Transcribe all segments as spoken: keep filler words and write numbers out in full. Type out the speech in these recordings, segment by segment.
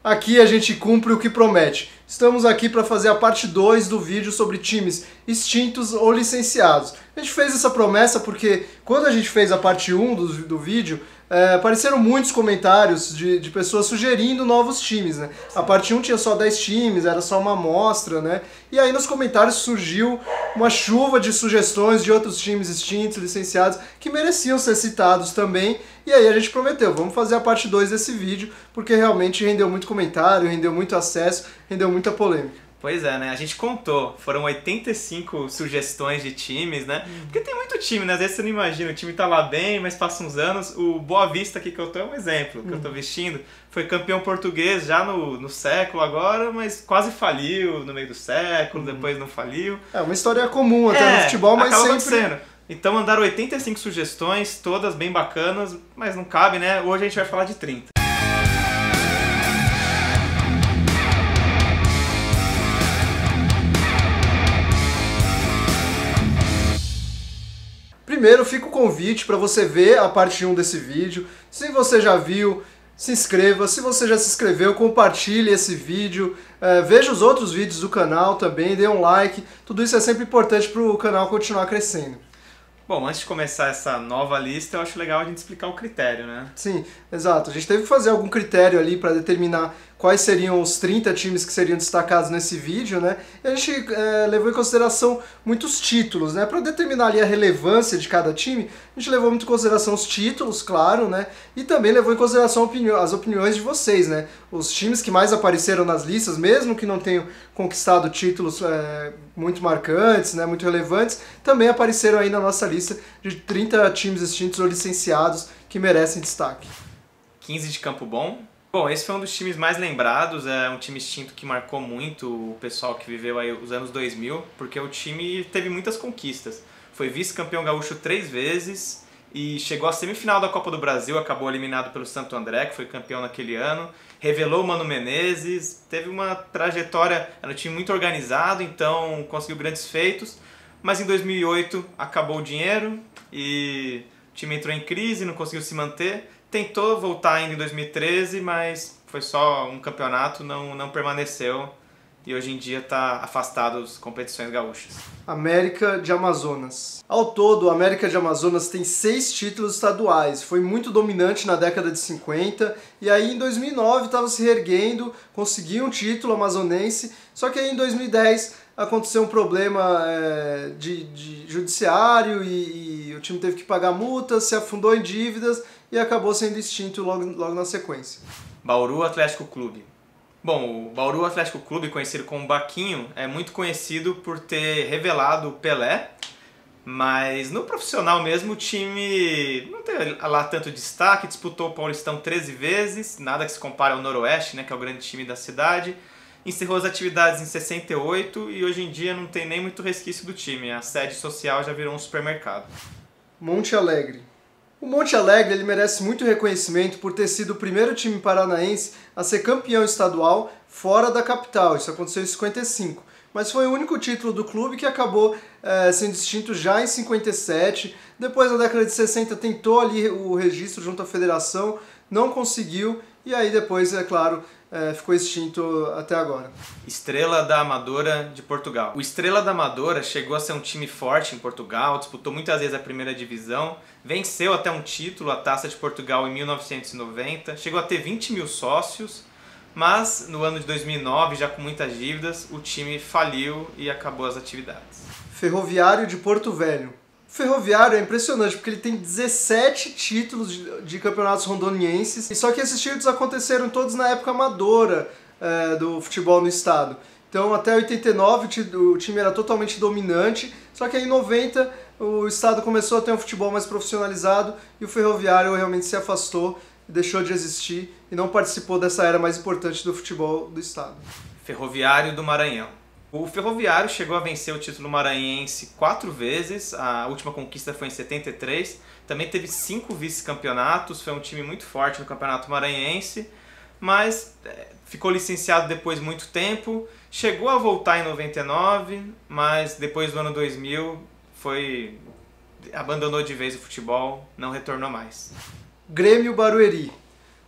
Aqui a gente cumpre o que promete. Estamos aqui para fazer a parte dois do vídeo sobre times extintos ou licenciados. A gente fez essa promessa porque quando a gente fez a parte um do, do vídeo, é, apareceram muitos comentários de, de pessoas sugerindo novos times, né? A parte um tinha só dez times, era só uma amostra, né? E aí nos comentários surgiu uma chuva de sugestões de outros times extintos, licenciados, que mereciam ser citados também. E aí a gente prometeu, vamos fazer a parte dois desse vídeo, porque realmente rendeu muito comentário, rendeu muito acesso, rendeu muita polêmica. Pois é, né? A gente contou, foram oitenta e cinco sugestões de times, né? Hum. Porque tem muito time, né? Às vezes você não imagina, o time tá lá bem, mas passa uns anos. O Boa Vista aqui que eu tô é um exemplo, que hum. eu tô vestindo. Foi campeão português já no, no século agora, mas quase faliu no meio do século, hum. depois não faliu. É uma história comum até é, no futebol, mas acaba sempre... acontecendo. Então mandaram oitenta e cinco sugestões, todas bem bacanas, mas não cabe, né? Hoje a gente vai falar de trinta. Primeiro fica o convite para você ver a parte um desse vídeo. Se você já viu, se inscreva. Se você já se inscreveu, compartilhe esse vídeo. É, veja os outros vídeos do canal também, dê um like. Tudo isso é sempre importante para o canal continuar crescendo. Bom, antes de começar essa nova lista, eu acho legal a gente explicar o critério, né? Sim, exato. A gente teve que fazer algum critério ali para determinar quais seriam os trinta times que seriam destacados nesse vídeo, né? E a gente é, levou em consideração muitos títulos, né? Para determinar ali a relevância de cada time, a gente levou muito em consideração os títulos, claro, né? E também levou em consideração opini- as opiniões de vocês, né? Os times que mais apareceram nas listas, mesmo que não tenham conquistado títulos é, muito marcantes, né? Muito relevantes, também apareceram aí na nossa lista de trinta times extintos ou licenciados que merecem destaque. quinze de Campo Bom. Bom, esse foi um dos times mais lembrados, é um time extinto que marcou muito o pessoal que viveu aí os anos dois mil, porque o time teve muitas conquistas. Foi vice-campeão gaúcho três vezes e chegou à semifinal da Copa do Brasil, acabou eliminado pelo Santo André, que foi campeão naquele ano. Revelou o Mano Menezes, teve uma trajetória, era um time muito organizado, então conseguiu grandes feitos. Mas em dois mil e oito acabou o dinheiro e o time entrou em crise, não conseguiu se manter. Tentou voltar ainda em dois mil e treze, mas foi só um campeonato, não, não permaneceu e hoje em dia está afastado das competições gaúchas. América de Amazonas. Ao todo, a América de Amazonas tem seis títulos estaduais, foi muito dominante na década de cinquenta e aí em dois mil e nove estava se reerguendo, conseguiu um título amazonense, só que aí em dois mil e dez aconteceu um problema é, de, de judiciário e, e o time teve que pagar multas, se afundou em dívidas e acabou sendo extinto logo, logo na sequência. Bauru Atlético Clube. Bom, o Bauru Atlético Clube, conhecido como Baquinho, é muito conhecido por ter revelado o Pelé, mas no profissional mesmo o time não teve lá tanto destaque, disputou o Paulistão treze vezes, nada que se compare ao Noroeste, né, que é o grande time da cidade. Encerrou as atividades em sessenta e oito e hoje em dia não tem nem muito resquício do time, a sede social já virou um supermercado. Monte Alegre. O Monte Alegre ele merece muito reconhecimento por ter sido o primeiro time paranaense a ser campeão estadual fora da capital, isso aconteceu em cinquenta e cinco, mas foi o único título do clube que acabou é, sendo extinto já em cinquenta e sete, depois na década de sessenta tentou ali o registro junto à federação, não conseguiu e aí depois, é claro, é, ficou extinto até agora. Estrela da Amadora de Portugal. O Estrela da Amadora chegou a ser um time forte em Portugal, disputou muitas vezes a primeira divisão, venceu até um título, a Taça de Portugal em mil novecentos e noventa, chegou a ter vinte mil sócios, mas no ano de dois mil e nove, já com muitas dívidas, o time faliu e acabou as atividades. Ferroviário de Porto Velho. O Ferroviário é impressionante porque ele tem dezessete títulos de, de campeonatos rondonienses, só que esses títulos aconteceram todos na época amadora é, do futebol no estado. Então até oitenta e nove o time era totalmente dominante, só que aí em noventa o estado começou a ter um futebol mais profissionalizado e o Ferroviário realmente se afastou, deixou de existir e não participou dessa era mais importante do futebol do estado. Ferroviário do Maranhão. O Ferroviário chegou a vencer o título maranhense quatro vezes, a última conquista foi em setenta e três, também teve cinco vice-campeonatos, foi um time muito forte no campeonato maranhense, mas é, ficou licenciado depois de muito tempo, chegou a voltar em noventa e nove, mas depois do ano dois mil foi, abandonou de vez o futebol, não retornou mais. Grêmio Barueri.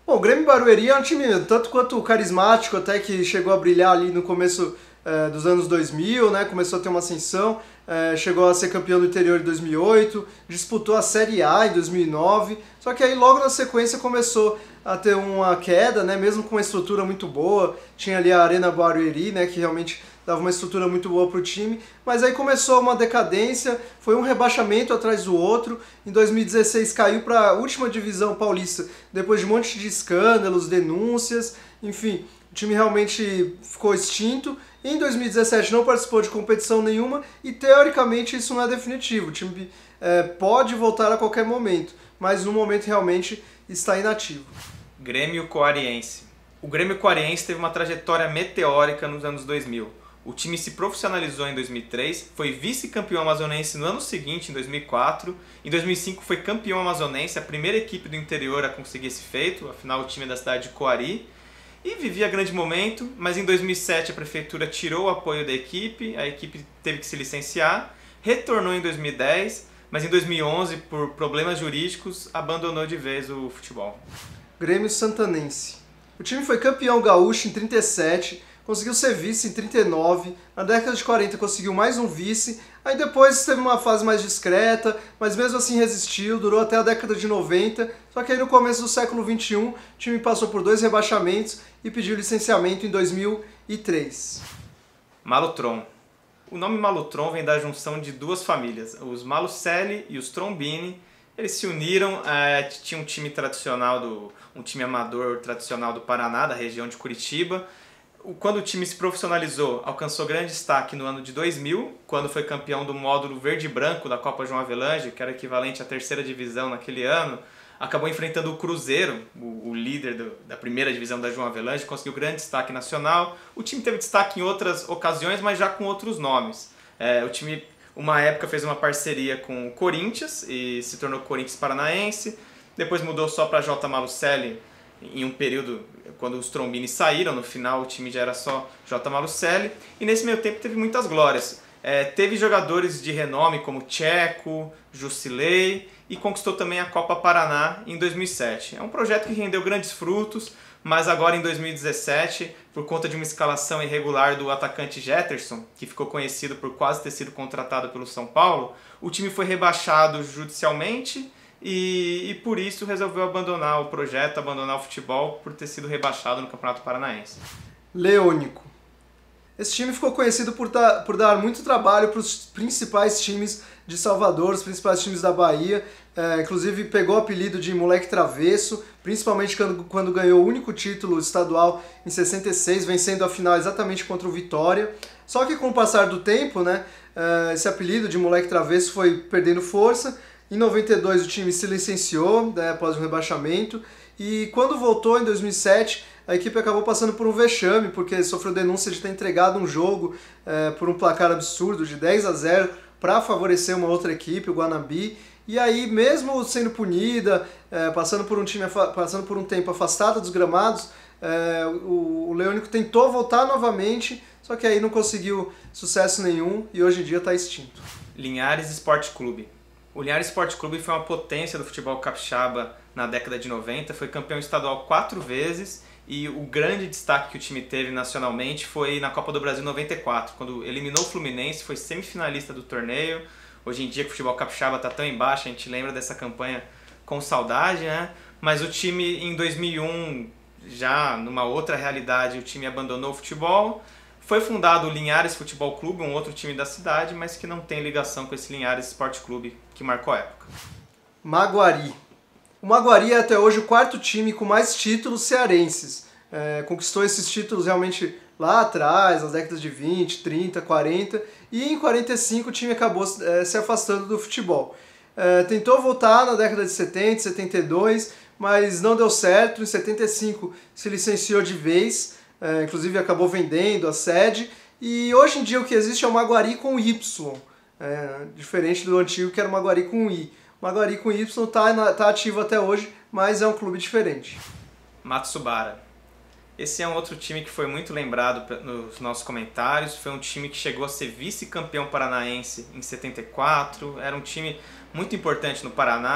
Bom, o Grêmio Barueri é um time tanto quanto carismático, até que chegou a brilhar ali no começo eh, dos anos dois mil, né? Começou a ter uma ascensão, eh, chegou a ser campeão do interior em dois mil e oito, disputou a Série A em dois mil e nove, só que aí logo na sequência começou a ter uma queda, né? Mesmo com uma estrutura muito boa, tinha ali a Arena Barueri, né? Que realmente dava uma estrutura muito boa para o time, mas aí começou uma decadência, foi um rebaixamento atrás do outro. Em dois mil e dezesseis caiu para a última divisão paulista, depois de um monte de escândalos, denúncias, enfim, o time realmente ficou extinto. Em dois mil e dezessete não participou de competição nenhuma e teoricamente isso não é definitivo, o time é, pode voltar a qualquer momento, mas no momento realmente está inativo. Grêmio Coariense. O Grêmio Coariense teve uma trajetória meteórica nos anos dois mil. O time se profissionalizou em dois mil e três, foi vice-campeão amazonense no ano seguinte, em dois mil e quatro. Em dois mil e cinco foi campeão amazonense, a primeira equipe do interior a conseguir esse feito, afinal o time é da cidade de Coari. E vivia grande momento, mas em dois mil e sete a prefeitura tirou o apoio da equipe, a equipe teve que se licenciar, retornou em dois mil e dez, mas em dois mil e onze, por problemas jurídicos, abandonou de vez o futebol. Grêmio Santanense. O time foi campeão gaúcho em trinta e sete, conseguiu ser vice em trinta e nove, na década de quarenta conseguiu mais um vice, aí depois teve uma fase mais discreta, mas mesmo assim resistiu, durou até a década de noventa, só que aí no começo do século vinte e um o time passou por dois rebaixamentos e pediu licenciamento em dois mil e três. Malutron. O nome Malutron vem da junção de duas famílias, os Malucelli e os Trombini. Eles se uniram, é, tinha um time tradicional, do, um time amador tradicional do Paraná, da região de Curitiba. Quando o time se profissionalizou, alcançou grande destaque no ano de dois mil, quando foi campeão do módulo verde e branco da Copa João Avelange, que era equivalente à terceira divisão naquele ano. Acabou enfrentando o Cruzeiro, o, o líder do, da primeira divisão da João Avelange, conseguiu grande destaque nacional. O time teve destaque em outras ocasiões, mas já com outros nomes. É, o time, uma época, fez uma parceria com o Corinthians e se tornou Corinthians Paranaense. Depois mudou só para J. Malucelli em um período, quando os Trombini saíram, no final o time já era só J. Malucelli. E nesse meio tempo teve muitas glórias. É, teve jogadores de renome como Tcheco, Jusilei, e conquistou também a Copa Paraná em dois mil e sete. É um projeto que rendeu grandes frutos, mas agora em dois mil e dezessete, por conta de uma escalação irregular do atacante Jetterson, que ficou conhecido por quase ter sido contratado pelo São Paulo, o time foi rebaixado judicialmente e, e por isso resolveu abandonar o projeto, abandonar o futebol, por ter sido rebaixado no Campeonato Paranaense. Leônico. Esse time ficou conhecido por, dar, por dar muito trabalho para os principais times de Salvador, os principais times da Bahia. É, inclusive pegou o apelido de moleque travesso, principalmente quando, quando ganhou o único título estadual em sessenta e seis, vencendo a final exatamente contra o Vitória. Só que com o passar do tempo, né, é, esse apelido de moleque travesso foi perdendo força. Em noventa e dois o time se licenciou, né, após um rebaixamento. E quando voltou em dois mil e sete, a equipe acabou passando por um vexame, porque sofreu denúncia de ter entregado um jogo é, por um placar absurdo de dez a zero para favorecer uma outra equipe, o Guanambi. E aí, mesmo sendo punida, é, passando, por um time, passando por um tempo afastada dos gramados, é, o, o Leônico tentou voltar novamente, só que aí não conseguiu sucesso nenhum e hoje em dia está extinto. Linhares Esporte Clube. O Linhares Esporte Clube foi uma potência do futebol capixaba na década de noventa, foi campeão estadual quatro vezes e o grande destaque que o time teve nacionalmente foi na Copa do Brasil noventa e quatro, quando eliminou o Fluminense, foi semifinalista do torneio. Hoje em dia que o futebol capixaba está tão embaixo, a gente lembra dessa campanha com saudade, né? Mas o time em dois mil e um, já numa outra realidade, o time abandonou o futebol. Foi fundado o Linhares Futebol Clube, um outro time da cidade, mas que não tem ligação com esse Linhares Esporte Clube que marcou a época. Maguari. O Maguari é até hoje o quarto time com mais títulos cearenses. É, conquistou esses títulos realmente lá atrás, nas décadas de vinte, trinta, quarenta, e em quarenta e cinco o time acabou é, se afastando do futebol. É, tentou voltar na década de setenta, setenta e dois, mas não deu certo. Em setenta e cinco se licenciou de vez, é, inclusive acabou vendendo a sede, e hoje em dia o que existe é o Maguari com Y, é, diferente do antigo que era o Maguari com I. O Maguari com Y está tá ativo até hoje, mas é um clube diferente. Matsubara. Esse é um outro time que foi muito lembrado nos nossos comentários. Foi um time que chegou a ser vice-campeão paranaense em setenta e quatro. Era um time muito importante no Paraná.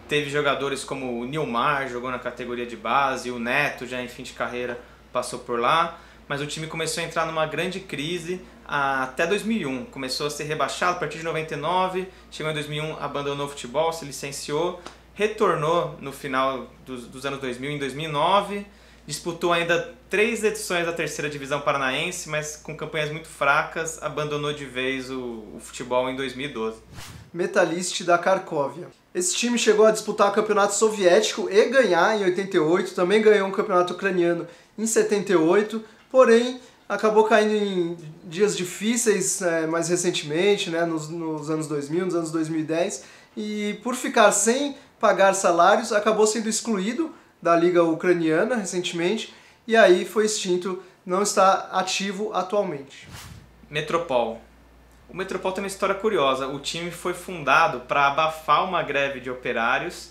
Teve jogadores como o Nilmar, jogou na categoria de base, o Neto, já em fim de carreira, passou por lá. Mas o time começou a entrar numa grande crise até dois mil e um. Começou a ser rebaixado a partir de noventa e nove, chegou em dois mil e um, abandonou o futebol, se licenciou, retornou no final dos, dos anos dois mil, em dois mil e nove, disputou ainda três edições da terceira divisão paranaense, mas com campanhas muito fracas, abandonou de vez o, o futebol em dois mil e doze. Metalist da Cracóvia. Esse time chegou a disputar o campeonato soviético e ganhar em oitenta e oito, também ganhou um campeonato ucraniano em setenta e oito, porém acabou caindo em dias difíceis é, mais recentemente, né, nos, nos anos dois mil, nos anos dois mil e dez, e por ficar sem pagar salários acabou sendo excluído da Liga Ucraniana recentemente, e aí foi extinto, não está ativo atualmente. Metropol. O Metropol tem uma história curiosa. O time foi fundado para abafar uma greve de operários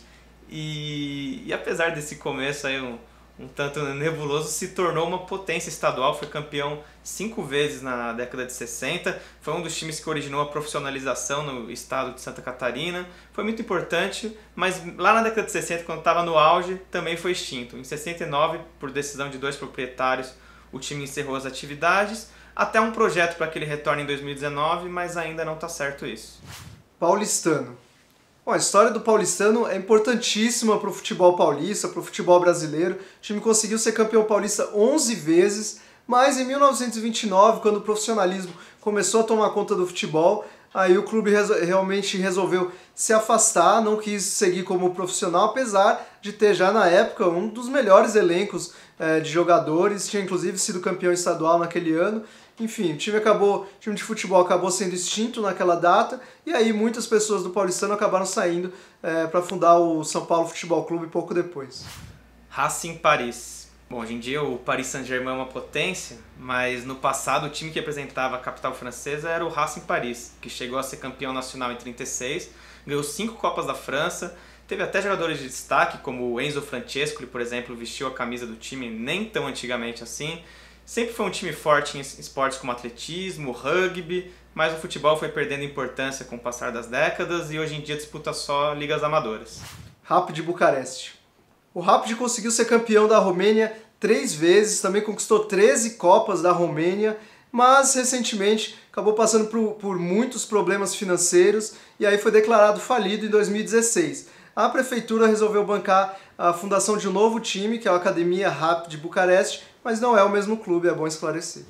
e, e apesar desse começo aí um, um tanto nebuloso, se tornou uma potência estadual, foi campeão cinco vezes na década de sessenta, foi um dos times que originou a profissionalização no estado de Santa Catarina, foi muito importante, mas lá na década de sessenta, quando estava no auge, também foi extinto. Em sessenta e nove, por decisão de dois proprietários, o time encerrou as atividades, até um projeto para que ele retorne em dois mil e dezenove, mas ainda não está certo isso. Paulistano. Bom, a história do Paulistano é importantíssima para o futebol paulista, para o futebol brasileiro. O time conseguiu ser campeão paulista onze vezes, mas em mil novecentos e vinte e nove, quando o profissionalismo começou a tomar conta do futebol, aí o clube resol- realmente resolveu se afastar, não quis seguir como profissional, apesar de ter já na época um dos melhores elencos eh, de jogadores, tinha inclusive sido campeão estadual naquele ano. Enfim, o time, acabou, o time de futebol acabou sendo extinto naquela data, e aí muitas pessoas do Paulistano acabaram saindo eh, para fundar o São Paulo Futebol Clube pouco depois. Racing Paris. Bom, hoje em dia o Paris Saint-Germain é uma potência, mas no passado o time que representava a capital francesa era o Racing Paris, que chegou a ser campeão nacional em trinta e seis, ganhou cinco Copas da França, teve até jogadores de destaque como o Enzo Francescoli, por exemplo, vestiu a camisa do time nem tão antigamente assim. Sempre foi um time forte em esportes como atletismo, rugby, mas o futebol foi perdendo importância com o passar das décadas e hoje em dia disputa só ligas amadoras. Rapid Bucareste. O Rapid conseguiu ser campeão da Romênia três vezes, também conquistou treze Copas da Romênia, mas recentemente acabou passando por, por muitos problemas financeiros e aí foi declarado falido em dois mil e dezesseis. A prefeitura resolveu bancar a fundação de um novo time, que é a Academia Rapid Bucareste, mas não é o mesmo clube, é bom esclarecer.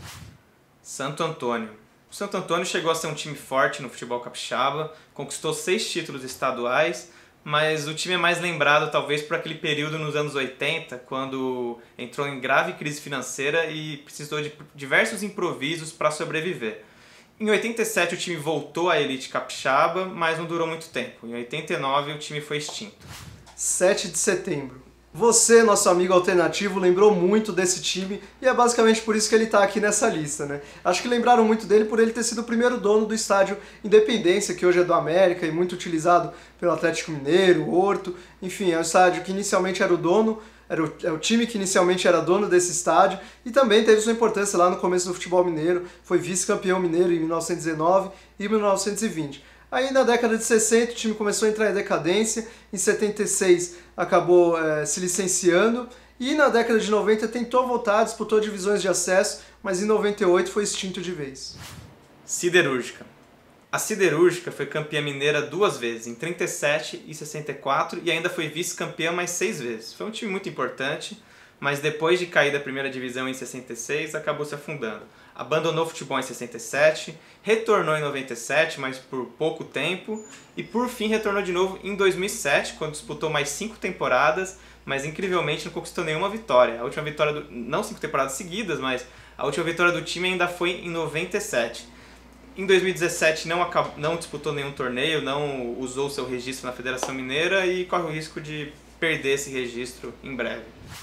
Santo Antônio. O Santo Antônio chegou a ser um time forte no futebol capixaba, conquistou seis títulos estaduais, mas o time é mais lembrado talvez por aquele período nos anos oitenta, quando entrou em grave crise financeira e precisou de diversos improvisos para sobreviver. Em oitenta e sete o time voltou à elite capixaba, mas não durou muito tempo. Em oitenta e nove o time foi extinto. sete de setembro. Você, nosso amigo alternativo, lembrou muito desse time e é basicamente por isso que ele está aqui nessa lista, né? Acho que lembraram muito dele por ele ter sido o primeiro dono do estádio Independência, que hoje é do América e muito utilizado pelo Atlético Mineiro, Horto, enfim, é um estádio que inicialmente era o dono, era o, é o time que inicialmente era dono desse estádio e também teve sua importância lá no começo do futebol mineiro, foi vice-campeão mineiro em mil novecentos e dezenove e mil novecentos e vinte. Aí na década de sessenta o time começou a entrar em decadência, em setenta e seis acabou é, se licenciando e na década de noventa tentou voltar, disputou divisões de acesso, mas em noventa e oito foi extinto de vez. Siderúrgica. A Siderúrgica foi campeã mineira duas vezes, em trinta e sete e sessenta e quatro, e ainda foi vice-campeã mais seis vezes. Foi um time muito importante, mas depois de cair da primeira divisão em sessenta e seis, acabou se afundando. Abandonou o futebol em sessenta e sete, retornou em noventa e sete, mas por pouco tempo, e por fim retornou de novo em dois mil e sete, quando disputou mais cinco temporadas, mas incrivelmente não conquistou nenhuma vitória. A última vitória, do, não cinco temporadas seguidas, mas a última vitória do time ainda foi em noventa e sete. Em dois mil e dezessete não, acabou, não disputou nenhum torneio, não usou seu registro na Federação Mineira e corre o risco de perder esse registro em breve.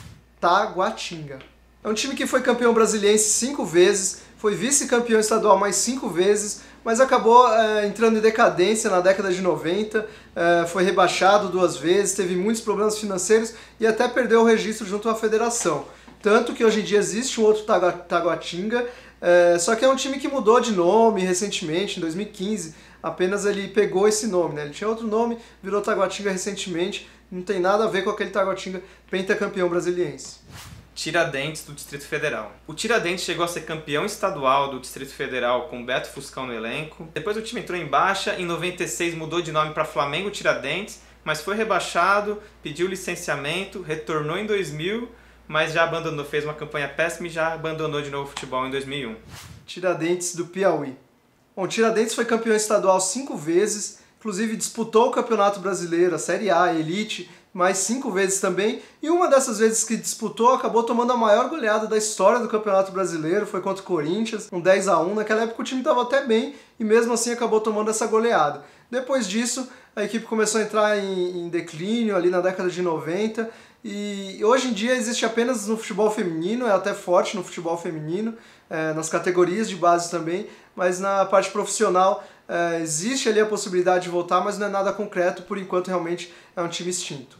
Taguatinga. É um time que foi campeão brasiliense cinco vezes, foi vice-campeão estadual mais cinco vezes, mas acabou é, entrando em decadência na década de noventa, é, foi rebaixado duas vezes, teve muitos problemas financeiros e até perdeu o registro junto à federação. Tanto que hoje em dia existe um outro Taguatinga, é, só que é um time que mudou de nome recentemente, em dois mil e quinze, apenas ele pegou esse nome, né? Ele tinha outro nome, virou Taguatinga recentemente, não tem nada a ver com aquele Taguatinga pentacampeão brasiliense. Tiradentes do Distrito Federal. O Tiradentes chegou a ser campeão estadual do Distrito Federal com Beto Fuscão no elenco. Depois o time entrou em baixa, em noventa e seis mudou de nome para Flamengo Tiradentes, mas foi rebaixado, pediu licenciamento, retornou em dois mil, mas já abandonou, fez uma campanha péssima e já abandonou de novo o futebol em dois mil e um. Tiradentes do Piauí. Bom, Tiradentes foi campeão estadual cinco vezes, inclusive disputou o Campeonato Brasileiro, a Série A, a Elite, mais cinco vezes também, e uma dessas vezes que disputou acabou tomando a maior goleada da história do Campeonato Brasileiro, foi contra o Corinthians, um dez a um, naquela época o time estava até bem, e mesmo assim acabou tomando essa goleada. Depois disso, a equipe começou a entrar em, em declínio ali na década de noventa, e hoje em dia existe apenas no futebol feminino, é até forte no futebol feminino, é, nas categorias de base também, mas na parte profissional é, existe ali a possibilidade de voltar, mas não é nada concreto, por enquanto realmente é um time extinto.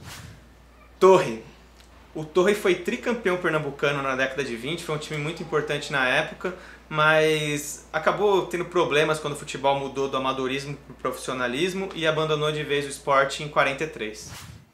Torre. O Torre foi tricampeão pernambucano na década de vinte, foi um time muito importante na época, mas acabou tendo problemas quando o futebol mudou do amadorismo para o profissionalismo e abandonou de vez o esporte em quarenta e três.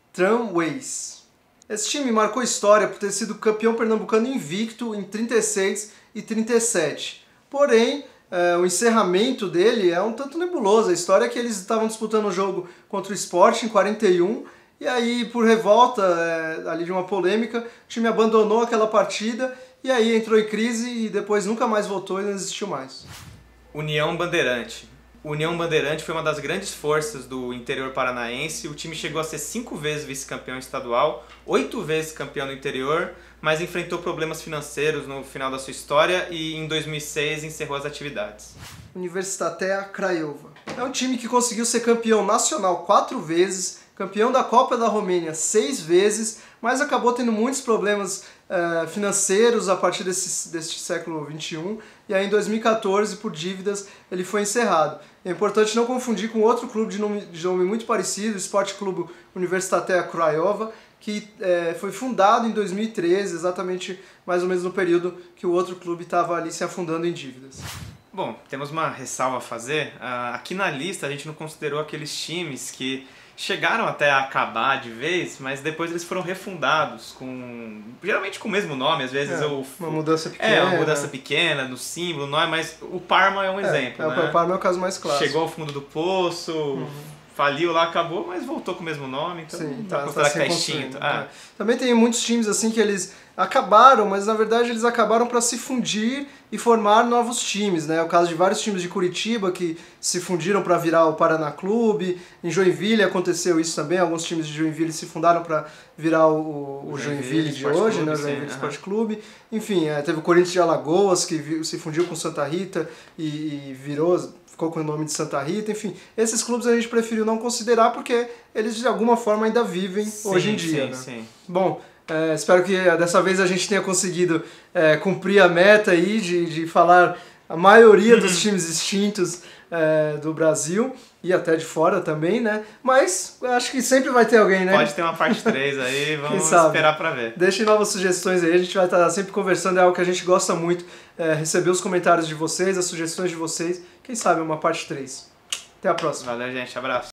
Tramways. Esse time marcou história por ter sido campeão pernambucano invicto em trinta e seis e trinta e sete. Porém, é, o encerramento dele é um tanto nebuloso. A história é que eles estavam disputando o jogo contra o Sport em quarenta e um, e aí, por revolta é, ali de uma polêmica, o time abandonou aquela partida e aí entrou em crise e depois nunca mais voltou e não existiu mais. União Bandeirante. União Bandeirante foi uma das grandes forças do interior paranaense. O time chegou a ser cinco vezes vice-campeão estadual, oito vezes campeão do interior, mas enfrentou problemas financeiros no final da sua história e em dois mil e seis encerrou as atividades. Universitatea Craiova. É um time que conseguiu ser campeão nacional quatro vezes, campeão da Copa da Romênia seis vezes, mas acabou tendo muitos problemas uh, financeiros a partir desse, deste século vinte e um, e aí em dois mil e quatorze, por dívidas, ele foi encerrado. É importante não confundir com outro clube de nome, de nome muito parecido, o Esporte Clube Universitatea Craiova, que é, foi fundado em dois mil e treze, exatamente mais ou menos no período que o outro clube estava ali se afundando em dívidas. Bom, temos uma ressalva a fazer. Uh, aqui na lista a gente não considerou aqueles times que chegaram até a acabar de vez, mas depois eles foram refundados, com geralmente com o mesmo nome, às vezes é, o, uma mudança pequena. É, uma mudança pequena no símbolo, no nome, mas o Parma é um é, exemplo, é, né? O Parma é o caso mais clássico. Chegou ao fundo do poço, uhum. faliu lá, acabou, mas voltou com o mesmo nome, então Sim, dá tá, pra considerar tá que tá extinto. Ah. É. Também tem muitos times assim que eles acabaram, mas na verdade eles acabaram para se fundir e formar novos times, né? É o caso de vários times de Curitiba que se fundiram para virar o Paraná Clube. Em Joinville aconteceu isso também, alguns times de Joinville se fundaram para virar o, o Joinville, Joinville de hoje, Clube, né? O Joinville Sport Clube. Enfim, é, teve o Corinthians de Alagoas que se fundiu com Santa Rita e, e virou... ficou com o nome de Santa Rita, enfim. Esses clubes a gente preferiu não considerar porque eles de alguma forma ainda vivem sim, hoje em dia. Sim, né? sim. Bom, é, espero que dessa vez a gente tenha conseguido é, cumprir a meta aí de, de falar a maioria dos times extintos é, do Brasil e até de fora também, né? Mas acho que sempre vai ter alguém, né? Pode ter uma parte três aí, vamos esperar pra ver. Deixem novas sugestões aí, a gente vai estar sempre conversando, é algo que a gente gosta muito, é, receber os comentários de vocês, as sugestões de vocês, quem sabe uma parte três. Até a próxima. Valeu, gente. Abraço.